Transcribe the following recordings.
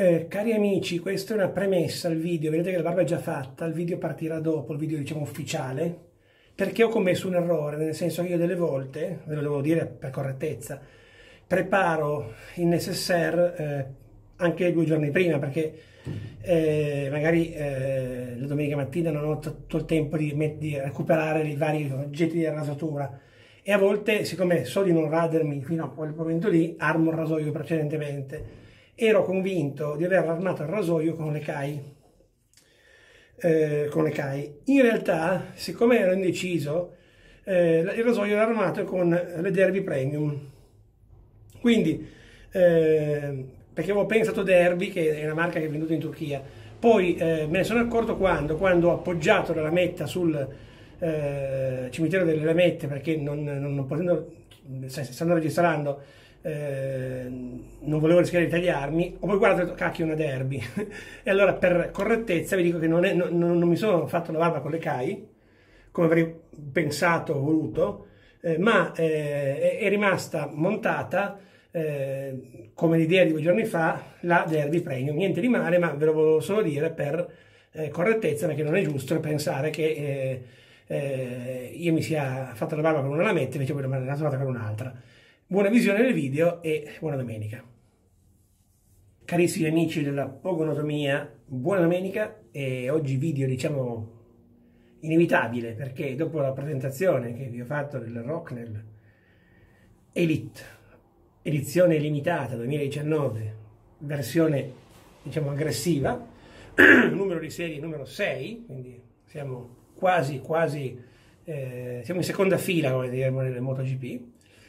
Cari amici, questa è una premessa al video, vedete che la barba è già fatta, il video partirà dopo, il video diciamo ufficiale, perché ho commesso un errore, nel senso che io delle volte, ve lo devo dire per correttezza, preparo il necessaire anche 2 giorni prima, perché magari la domenica mattina non ho tutto il tempo di recuperare i vari oggetti di rasatura, e a volte, siccome so di non radermi fino a quel momento lì, armo il rasoio precedentemente. Ero convinto di aver armato il rasoio con le CAI. In realtà, siccome ero indeciso, il rasoio era armato con le Derby Premium. Quindi, perché avevo pensato Derby, che è una marca che è venduta in Turchia, poi me ne sono accorto quando ho appoggiato la lametta sul cimitero delle lamette, perché non potendo, stando registrando, non volevo rischiare di tagliarmi, ho poi guardato, cacchio, una Derby. E allora, per correttezza, vi dico che non mi sono fatto la barba con le CAI come avrei pensato o voluto, ma è rimasta montata come l'idea di 2 giorni fa, la Derby Premium. Niente di male, ma ve lo volevo solo dire per correttezza, perché non è giusto pensare che io mi sia fatto la barba con una lametta invece poi me l'ho trovata con un'altra. Buona visione del video e buona domenica. Carissimi amici della Pogonotomia, buona domenica. E oggi video diciamo inevitabile, perché dopo la presentazione che vi ho fatto del Rocknell Elite edizione limitata 2019, versione diciamo aggressiva, numero di serie numero 6, quindi siamo quasi siamo in seconda fila, come diremmo nelle MotoGP.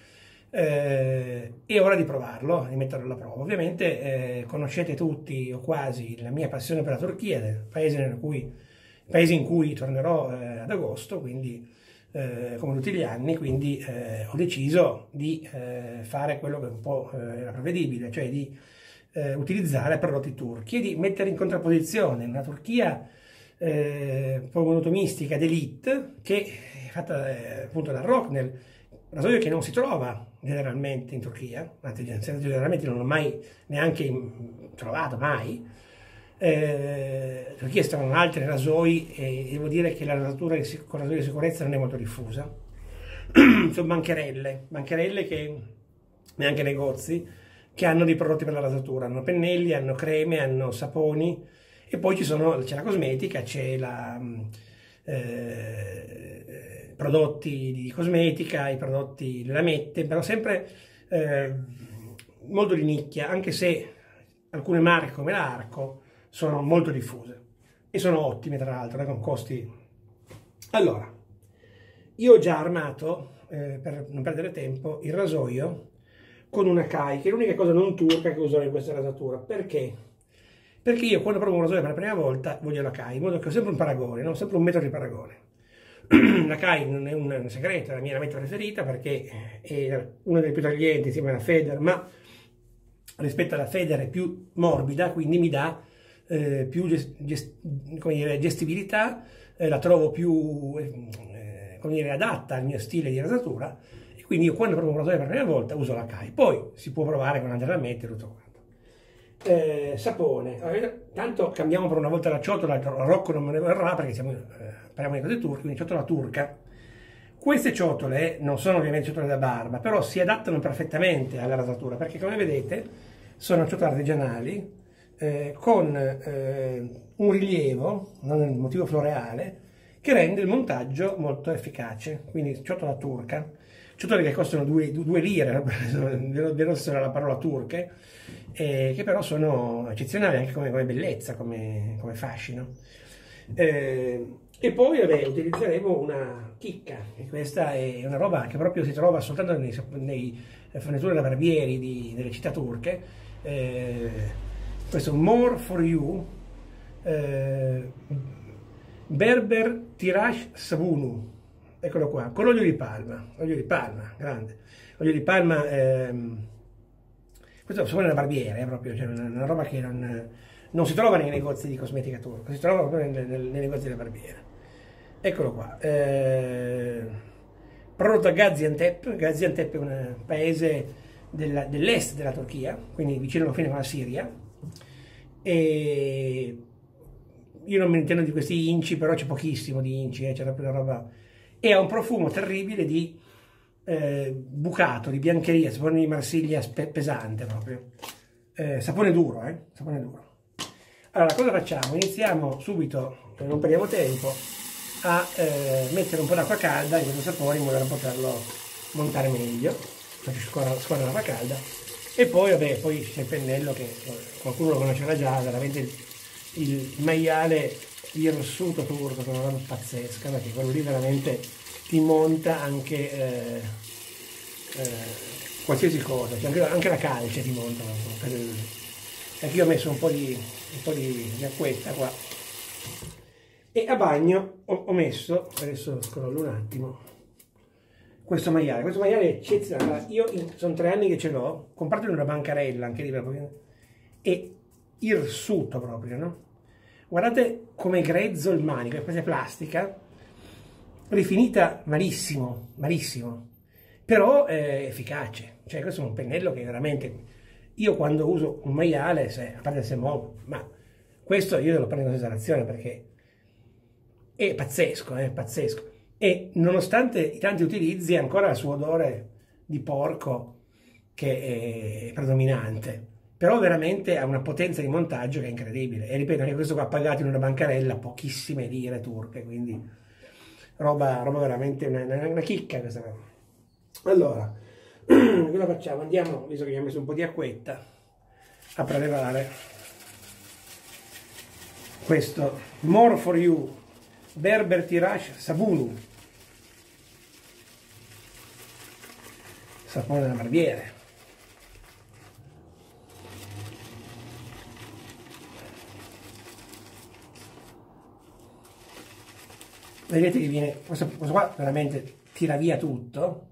È ora di provarlo, di metterlo alla prova. Ovviamente conoscete tutti o quasi la mia passione per la Turchia, paese in cui tornerò ad agosto, quindi come tutti gli anni, quindi ho deciso di fare quello che un po' era prevedibile, cioè di utilizzare prodotti turchi e di mettere in contrapposizione una Turchia pogonotomistica d'elite, che è fatta appunto dal Rocknell, rasoio che non si trova generalmente in Turchia, anzi generalmente non l'ho mai neanche trovato, mai. In Turchia si trovano altri rasoi e devo dire che la rasatura con rasoio di sicurezza non è molto diffusa. Sono bancherelle che neanche negozi che hanno dei prodotti per la rasatura, hanno pennelli, hanno creme, hanno saponi, e poi c'è la cosmetica, c'è la prodotti di cosmetica, i prodotti, le lamette, però sempre molto di nicchia, anche se alcune marche come l'Arco sono molto diffuse e sono ottime, tra l'altro, con costi. Allora, io ho già armato, per non perdere tempo, il rasoio con una CAI, che è l'unica cosa non turca che uso in questa rasatura. Perché? Perché io, quando provo un rasoio per la prima volta, voglio la CAI, in modo che ho sempre un paragone, no? Sempre un metodo di paragone. La CAI non è un segreto, è la mia lametta preferita, perché è una delle più taglienti insieme alla Feder, ma rispetto alla Feder è più morbida, quindi mi dà più come dire, gestibilità, la trovo più come dire, adatta al mio stile di rasatura, e quindi io, quando provo un rasoio per la prima volta, uso la CAI. Poi si può provare con altre lamette e tutto quanto. Sapone, tanto cambiamo per una volta la ciotola, il Rocco non me ne verrà perché parliamo di cose turche, quindi ciotola turca. Queste ciotole non sono ovviamente ciotole da barba, però si adattano perfettamente alla rasatura, perché come vedete sono ciotole artigianali con un rilievo, non il motivo floreale, che rende il montaggio molto efficace. Quindi ciotola turca, ciotole che costano 2 lire, devo essere la parola turche, che però sono eccezionali anche come bellezza, come fascino. E poi vabbè, utilizzeremo una chicca, e questa è una roba che proprio si trova soltanto nei forniture da barbieri delle città turche. Questo More for You Berber Tiraj Sabunu, eccolo qua, con olio di palma, grande, olio di palma. Questo è sapone da barbiere, proprio, cioè una roba che non si trova nei negozi di cosmetica turca, si trova proprio nei negozi da barbiere. Eccolo qua, prodotto da Gaziantep. Gaziantep è un paese dell'est della Turchia, quindi vicino alla fine con la Siria, e io non me ne intendo di questi inci, però c'è pochissimo di inci, c'è proprio una roba, e ha un profumo terribile di bucato, di biancheria, sapone di Marsiglia pesante proprio, sapone duro, sapone duro. Allora, cosa facciamo? Iniziamo subito, non perdiamo tempo, a mettere un po' d'acqua calda in questo sapone in modo da poterlo montare meglio. Faccio scorrere l'acqua calda e poi, vabbè, poi c'è il pennello che qualcuno lo conoscerà già, veramente il maiale irsuto turco, che è una roba pazzesca, perché quello lì veramente ti monta anche qualsiasi cosa, cioè anche la calce ti monta. Anche io ho messo un po' di acquetta qua. E a bagno ho messo, adesso scrollo un attimo, questo maiale è eccezionale. Io sono 3 anni che ce l'ho, comprato in una bancarella anche lì, è irsuto proprio, no? Guardate come grezzo il manico, è quasi plastica, rifinita malissimo, malissimo, però è efficace. Cioè questo è un pennello che veramente, io quando uso un maiale, a parte se muovo, ma questo io lo prendo in considerazione perché è pazzesco, è pazzesco. E nonostante i tanti utilizzi, ancora il suo odore di porco che è predominante, però veramente ha una potenza di montaggio che è incredibile. E ripeto, anche questo qua pagato in una bancarella, pochissime lire turche, quindi roba veramente una chicca questa qua. Allora, cosa facciamo? Andiamo, visto che abbiamo messo un po' di acquetta, a prelevare questo More for You Berber Tirage Sabunu, sapone da barbiere. Vedete che viene, questo qua veramente tira via tutto,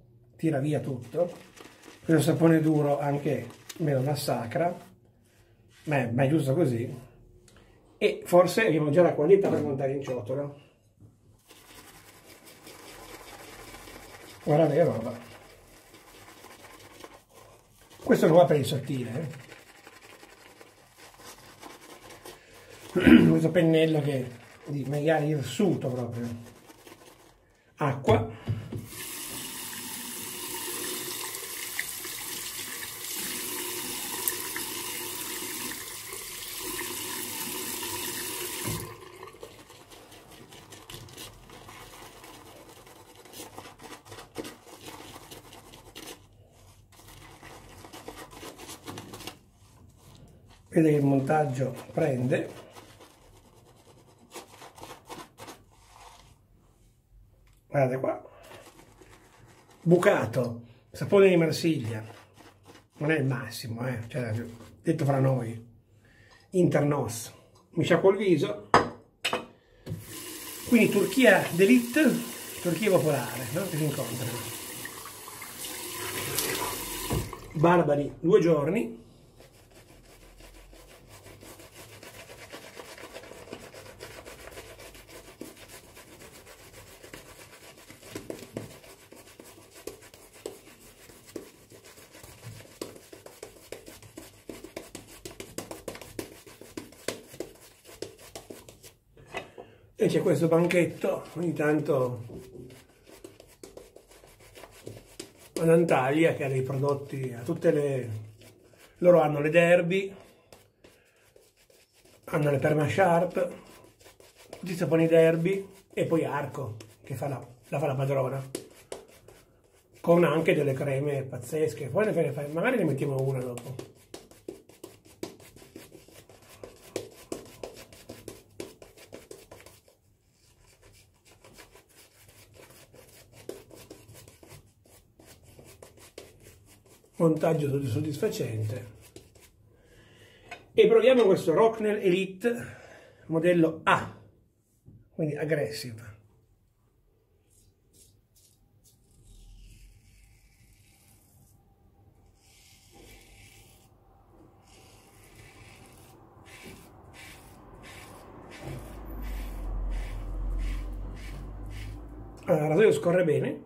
questo sapone duro anche me lo massacra, ma è giusto così, e forse abbiamo già la qualità per montare in ciotola. Guardate che roba, questo lo va per il sottile, questo pennello che di maiale irsuto proprio, acqua, vedete che il montaggio prende. Guardate qua, bucato, sapone di Marsiglia, non è il massimo, cioè, detto fra noi, internos, mi sciacquo il viso, quindi Turchia d'élite, Turchia popolare, no? Che si incontrano, barbari 2 giorni, e c'è questo banchetto, ogni tanto ad Antalya che ha dei prodotti, a tutte loro hanno le Derby, hanno le Permasharp, tutti i saponi Derby e poi Arco che fa la fa la padrona, con anche delle creme pazzesche, poi magari ne mettiamo una dopo. Montaggio soddisfacente, e proviamo questo Rocknell Elite modello A, quindi aggressive. Allora, il rasoio scorre bene.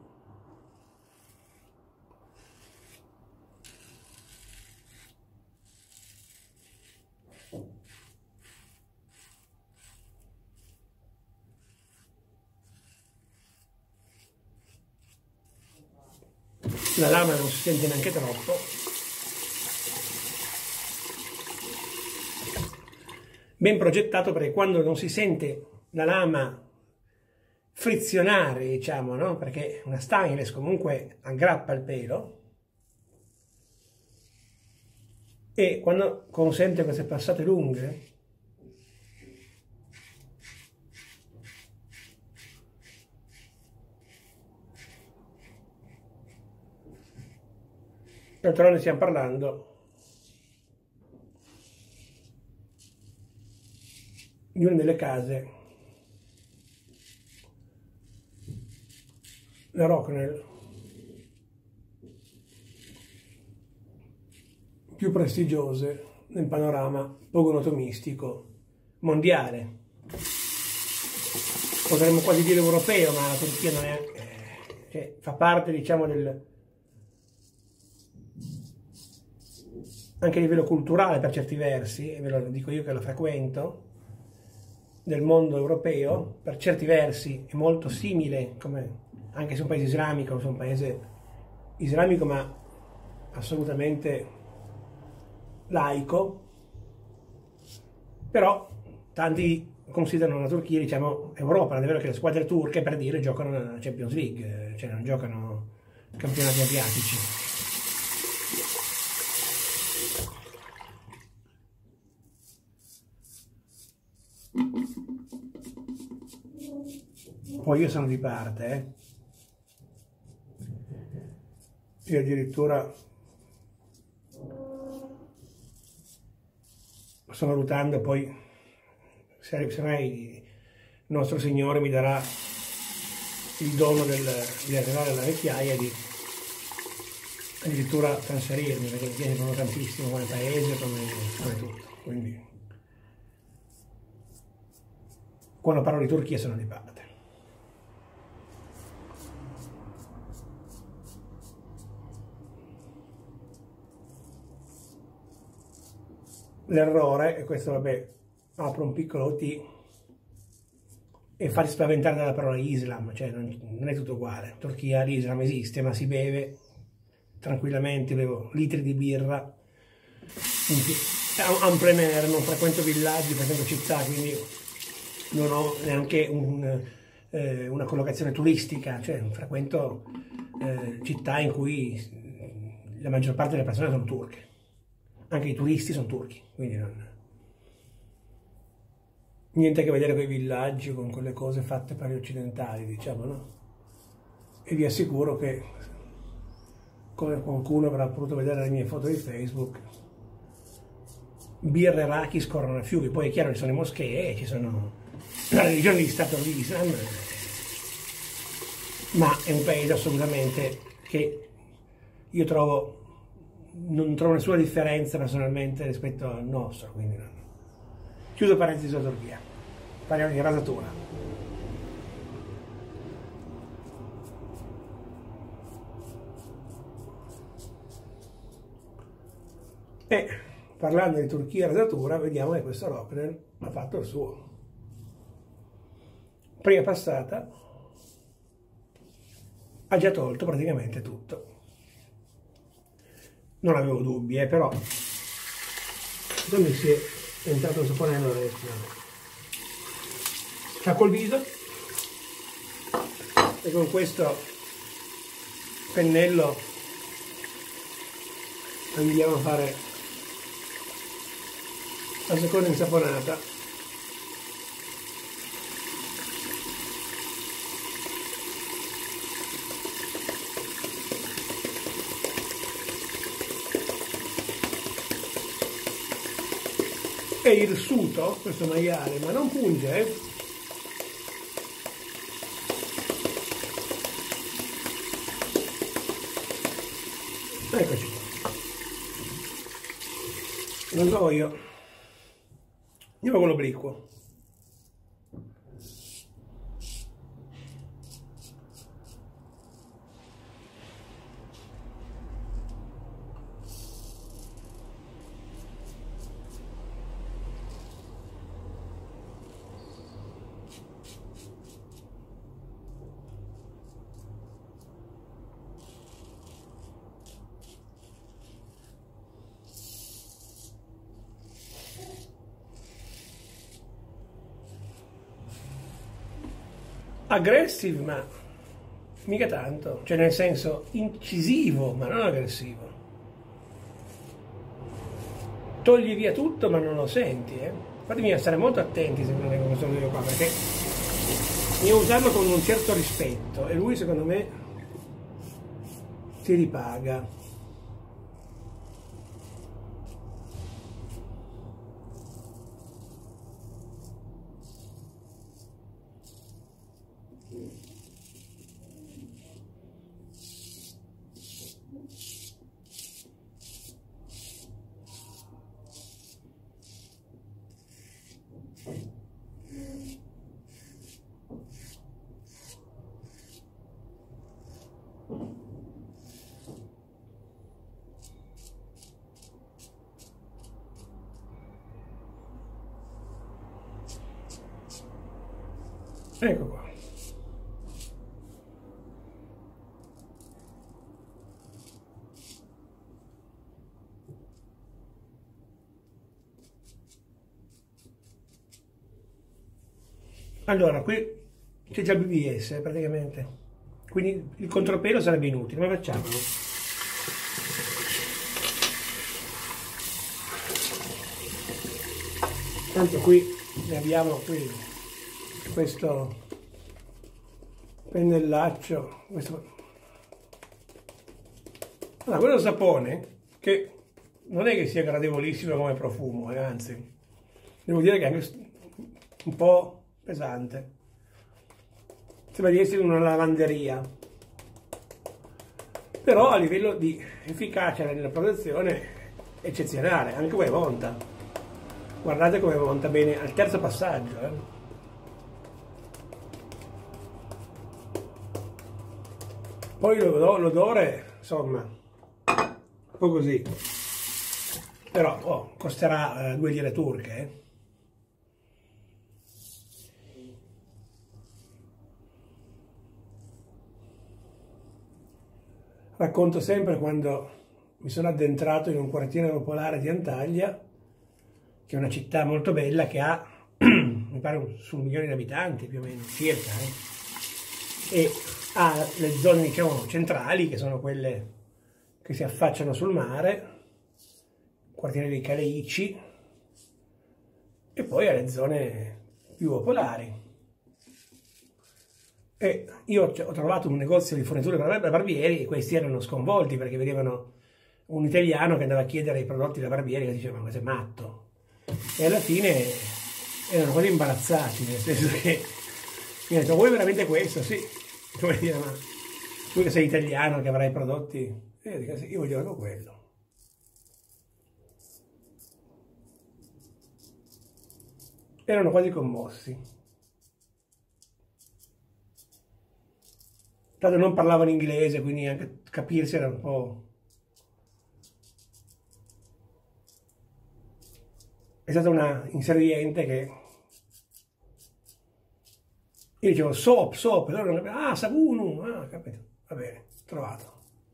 La lama non si sente neanche troppo. Ben progettato, perché quando non si sente la lama frizionare, diciamo, no? Perché una stainless comunque aggrappa il pelo, e quando consente queste passate lunghe, d'altronde stiamo parlando di una delle case, la Rocknell, più prestigiose nel panorama pogonotomistico mondiale. Potremmo quasi dire europeo, ma la Turchia non è, cioè, fa parte, diciamo, anche a livello culturale per certi versi, e ve lo dico io che lo frequento, del mondo europeo, per certi versi è molto simile, anche se è un paese islamico, se è un paese islamico ma assolutamente laico, però tanti considerano la Turchia, diciamo, Europa. Non è vero che le squadre turche, per dire, giocano la Champions League, cioè non giocano campionati asiatici. Poi io sono di parte, Io addirittura sto valutando, poi se mai il nostro Signore mi darà il dono di arrivare alla vecchiaia, di addirittura trasferirmi, perché mi piace proprio tantissimo come paese, come tutto. Quindi quando parlo di Turchia sono di parte. L'errore, e questo vabbè, apro un piccolo T, è farsi spaventare dalla parola Islam, cioè non è tutto uguale. In Turchia l'Islam esiste, ma si beve tranquillamente, bevo litri di birra, un plein air, non frequento villaggi, frequento città, quindi non ho neanche una collocazione turistica, cioè frequento città in cui la maggior parte delle persone sono turche. Anche i turisti sono turchi, quindi niente a che vedere con i villaggi, con quelle cose fatte per gli occidentali, diciamo, no? E vi assicuro che, come qualcuno avrà potuto vedere le mie foto di Facebook, birre e raki scorrono a fiumi. Poi è chiaro che ci sono le moschee, ci sono la religione di Stato di Islam, ma è un paese assolutamente che io trovo, non trovo nessuna differenza personalmente rispetto al nostro, quindi no. Chiuso parentesi sulla Turchia, parliamo di rasatura. E parlando di Turchia e rasatura, vediamo che questo Rocknell ha fatto il suo. Prima passata ha già tolto praticamente tutto. Non avevo dubbi, però come si è entrato il sapone nell'orecchio. Sciacquo il viso e con questo pennello andiamo a fare la seconda insaponata. È irsuto questo maiale, ma non punge, Eccoci qua. Non so io. Andiamo con l'obliquo. aggressive, ma mica tanto, cioè nel senso incisivo, ma non aggressivo. Togli via tutto, ma non lo senti, eh. Fatemi stare molto attenti secondo me con questo video qua, perché io usarlo con un certo rispetto e lui secondo me ti ripaga. Ecco qua. Allora, qui c'è già il BBS praticamente, quindi il contropelo sarebbe inutile, ma facciamolo. Tanto qui ne abbiamo qui questo pennellaccio, questo. Allora, quello sapone che non è che sia gradevolissimo come profumo, anzi, devo dire che è anche un po' pesante, sembra di essere in una lavanderia, però a livello di efficacia nella protezione è eccezionale, anche come monta, guardate come monta bene al terzo passaggio, Poi l'odore, insomma, un po' così, però costerà 2 lire turche, Racconto sempre quando mi sono addentrato in un quartiere popolare di Antalya, che è una città molto bella che ha, mi pare, su 1 milione di abitanti più o meno, circa, e ha le zone, diciamo, centrali, che sono quelle che si affacciano sul mare, quartiere dei Caleici, e poi ha le zone più popolari. E io ho trovato un negozio di forniture per barbieri e questi erano sconvolti perché vedevano un italiano che andava a chiedere i prodotti da barbieri e diceva: ma sei matto? E alla fine erano quasi imbarazzati, nel senso che mi hanno detto: vuoi veramente questo? Sì. Come dire, ma tu che sei italiano, che avrai prodotti? E io dico: sì, io voglio quello. Erano quasi commossi. Tanto non parlavano inglese, quindi anche capirsi era un po'. È stata una inserviente che io dicevo soap, e loro non capivano. Ah, sabunu, capito, va bene, trovato.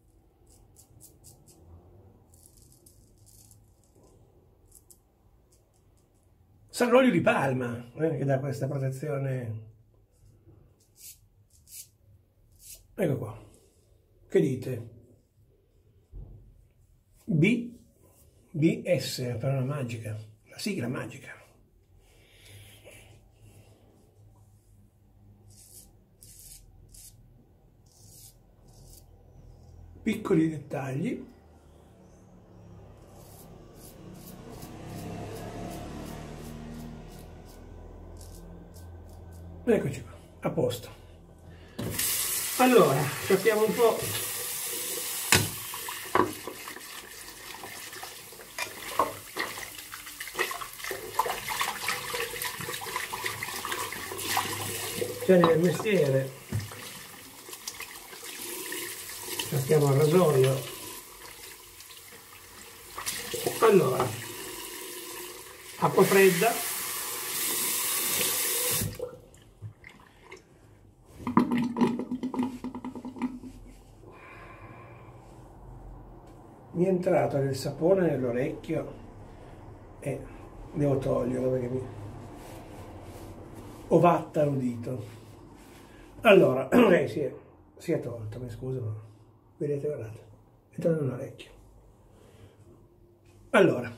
Sarà l'olio di palma che dà questa protezione. Ecco qua, che dite? BS, la parola magica, la sigla magica. Piccoli dettagli. Eccoci qua, a posto. Allora, cerchiamo un po'. C'è nel mestiere. Passiamo al rasoio. Allora, acqua fredda. Mi è entrato del sapone nell'orecchio e devo toglierlo perché mi ovatta l'udito. Allora, si è tolto, mi scuso, ma vedete, guardate, è tornato un orecchio. Allora,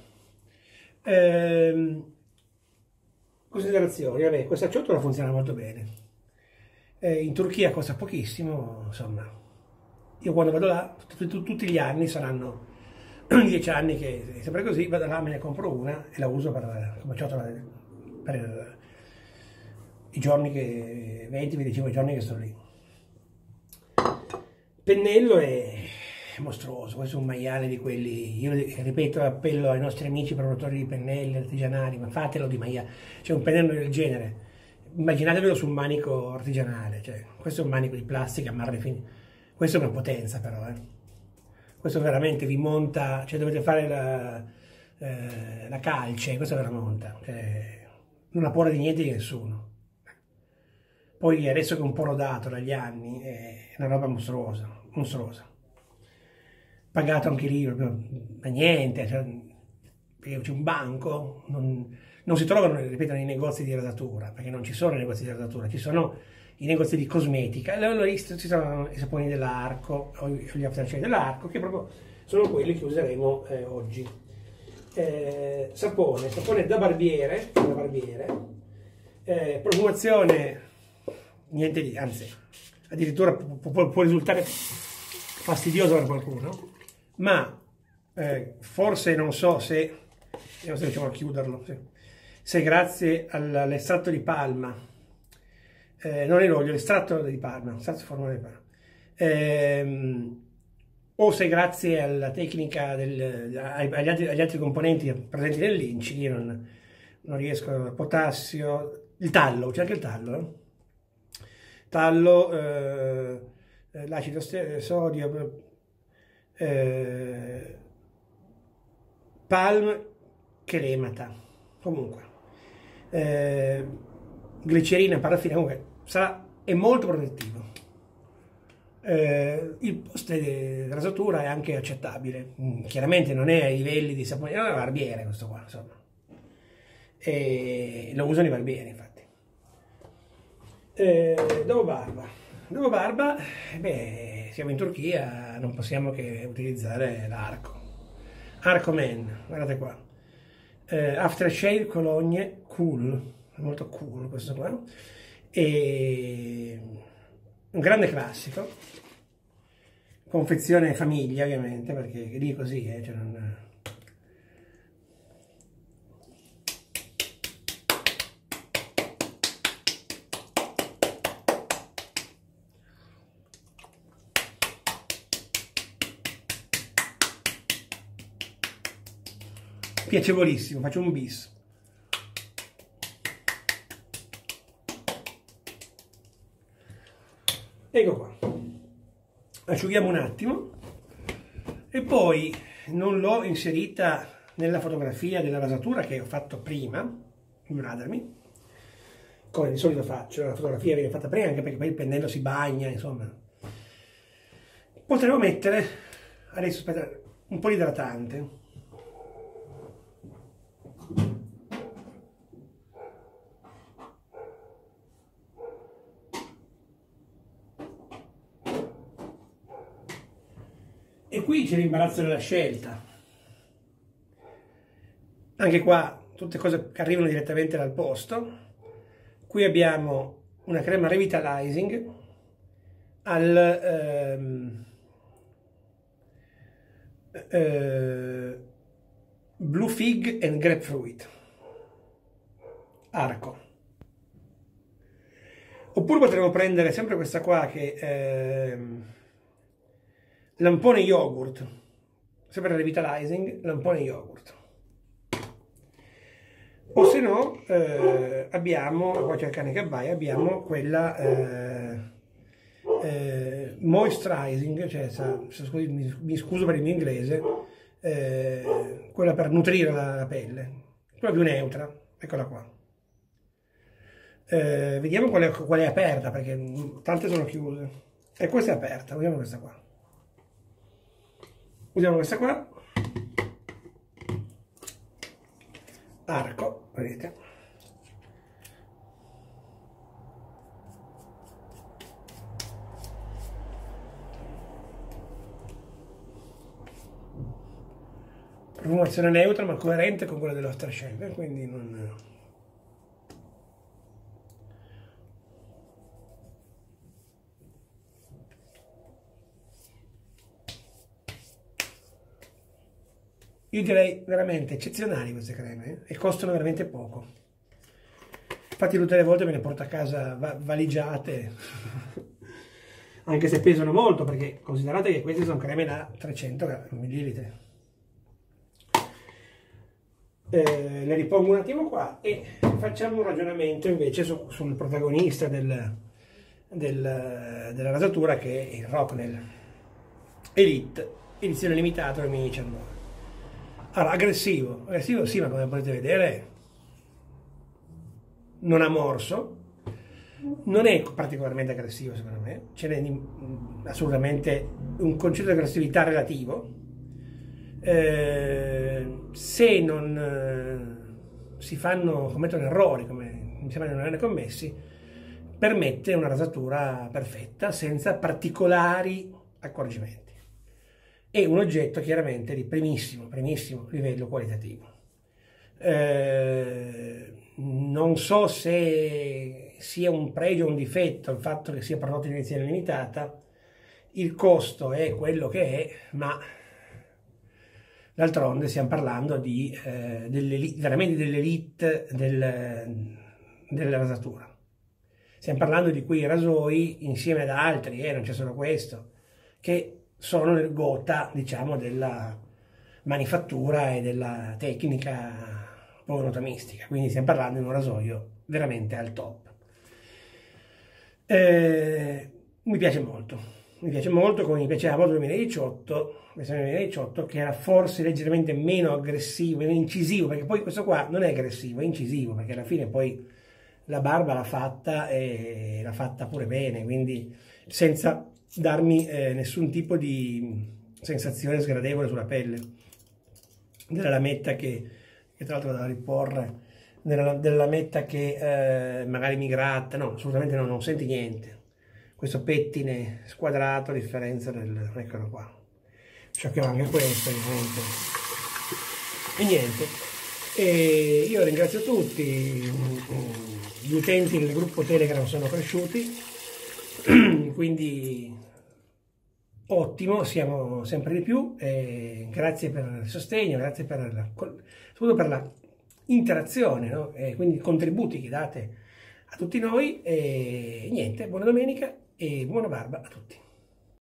considerazioni, vabbè, questa ciotola funziona molto bene. In Turchia costa pochissimo, insomma. Io quando vado là, tutti gli anni, saranno 10 anni che è sempre così, vado là, me ne compro una e la uso come ciotola per i giorni che, 20-25 giorni che sto lì. Pennello è mostruoso, questo è un maiale di quelli, io ripeto, appello ai nostri amici produttori di pennelli artigianali, ma fatelo di maiale, c'è un pennello del genere, immaginatevelo su un manico artigianale, cioè, questo è un manico di plastica, marre fine, questo è una potenza però, questo veramente vi monta, cioè dovete fare la calce, questo ve la monta, cioè, non ha paura di niente di nessuno. Poi adesso che è un po' rodato dagli anni, è una roba mostruosa, mostruosa. Pagato anche lì, proprio, ma niente, cioè, perché c'è un banco, non si trovano, ripeto, nei negozi di rasatura, perché non ci sono i negozi di rasatura, ci sono i negozi di cosmetica, allora lì ci sono i saponi dell'Arco, o gli aftershave dell'Arco, che proprio sono quelli che useremo oggi. Sapone da barbiere, profumazione niente di, anzi, addirittura può risultare fastidioso per qualcuno, ma forse non so se, vediamo se riusciamo a chiuderlo, se grazie all'estratto di palma, non è l'olio, l'estratto di palma, formale di palma, o se grazie alla tecnica agli altri componenti presenti nell'inci, io non riesco, potassio, il tallo, c'è anche il tallo, tallo, l'acido sodio, palm cremata, comunque, glicerina, paraffina, comunque è molto protettivo. Il post di rasatura è anche accettabile, chiaramente non è ai livelli di sapone, è una barbiere questo qua, insomma, e lo usano i barbieri, infatti. Dopo barba, beh, siamo in Turchia, non possiamo che utilizzare l'Arco. Arco Men, guardate qua. Aftershave Cologne Cool, molto cool questo qua. E un grande classico. Confezione famiglia, ovviamente, perché lì è così, cioè non... Piacevolissimo, faccio un bis. Ecco qua. Asciughiamo un attimo e poi non l'ho inserita nella fotografia della rasatura che ho fatto prima, ignoratemi, come di solito faccio, la fotografia viene fatta prima anche perché poi il pennello si bagna, insomma. Potremmo mettere, adesso aspetta, un po' di idratante. E qui c'è l'imbarazzo della scelta. Anche qua tutte cose che arrivano direttamente dal posto. Qui abbiamo una crema revitalizing al Blue Fig and Grapefruit Arco. Oppure potremmo prendere sempre questa qua che lampone yogurt, sempre revitalizing, lampone yogurt. O se no abbiamo, poi c'è il cane che abbaia, abbiamo quella moisturizing, cioè mi scuso per il mio inglese, quella per nutrire la pelle, quella più neutra, eccola qua. Vediamo qual è aperta, perché tante sono chiuse. E questa è aperta, vediamo questa qua. Usiamo questa qua. Arco, vedete. Profumazione neutra ma coerente con quella dell'Aftershave, quindi non... Io direi veramente eccezionali queste creme, e costano veramente poco. Infatti tutte le volte me ne porto a casa valigiate, anche se pesano molto, perché considerate che queste sono creme da 300 ml. Le ripongo un attimo qua e facciamo un ragionamento invece sul protagonista della rasatura, che è il Rocknell Elite edizione limitata 2019. Allora, aggressivo sì, ma come potete vedere non ha morso, non è particolarmente aggressivo secondo me, ce n'è assolutamente un concetto di aggressività relativo. Se non si commettono errori, come mi sembra di non averne commessi, permette una rasatura perfetta senza particolari accorgimenti. È un oggetto chiaramente di primissimo livello qualitativo. Non so se sia un pregio o un difetto il fatto che sia prodotto in edizione limitata, il costo è quello che è, ma d'altronde stiamo parlando di veramente dell'elite della rasatura. Stiamo parlando di quei rasoi insieme ad altri, non c'è solo questo, che sono nel gota, diciamo, della manifattura e della tecnica pogonotamistica. Quindi stiamo parlando di un rasoio veramente al top. Mi piace molto, come mi piaceva molto il 2018, versione 2018, che era forse leggermente meno aggressivo, meno incisivo, perché poi questo qua non è aggressivo, è incisivo, perché alla fine poi la barba l'ha fatta e l'ha fatta pure bene, quindi senza darmi nessun tipo di sensazione sgradevole sulla pelle. Della lametta che tra l'altro da riporre, della lametta che magari mi gratta, no, assolutamente no, non senti niente. Questo pettine squadrato a differenza del... eccolo qua. Sciocchiamo anche questo, e niente. E io ringrazio tutti, gli utenti del gruppo Telegram sono cresciuti, quindi ottimo, siamo sempre di più, e grazie per il sostegno, grazie soprattutto per la interazione, no? E quindi i contributi che date a tutti noi, e niente, buona domenica e buona barba a tutti.